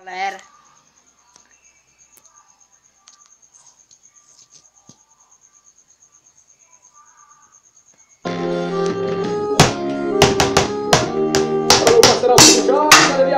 galera. Alô, parceirão, joga, galerinha.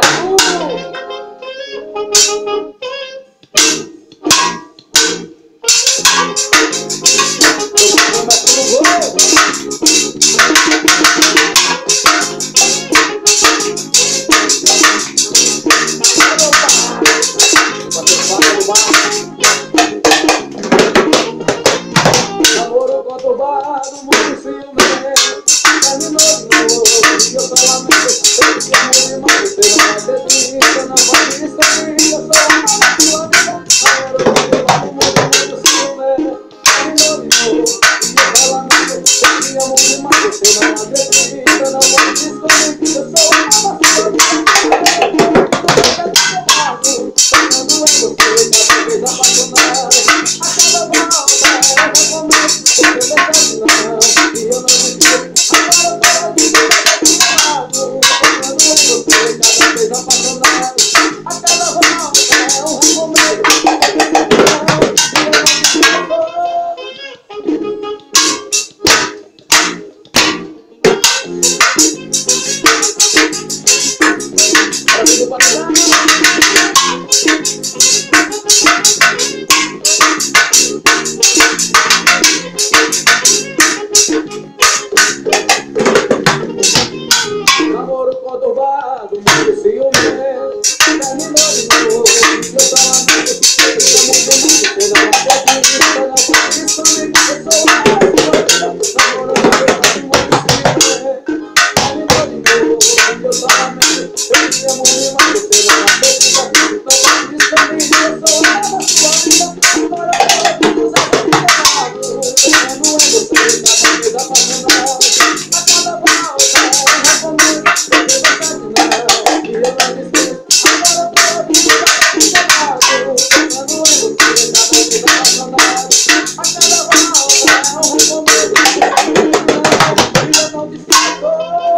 Namoro conturbado, muito ciumento, terminou de novo, e eu só lamento. Eu te amo demais, você não vai ser triste, não faz isso comigo, eu sou a sua vida. Namoro conturbado, muito ciumento, terminou de novo, e eu só lamento. Eu te amo demais, você não vai ser triste, não faz isso comigo, eu sou a sua vida. Pensando em você, cada vez apaixonado, a cada volta eu recomeço, você verdade não, e eu não me esqueço, agora eu tô de lado. Pensando em você, cada vez apaixonado, a cada volta eu recomeço, você verdade não, e eu não me namoro conturbado, muito ciumento, terminou de novo, e eu só lamento. Eu te amo demais, você não acredita, não faz isso comigo, eu sou a sua vida. Namoro conturbado, muito ciumento, terminou de novo, e eu só lamento. Eu te amo demais, você não acredita, não faz isso comigo, eu sou a sua vida. Agora eu tô desapaixonado, pensando em você, cada vez apaixonado, a cada volta eu recomeço. Oh,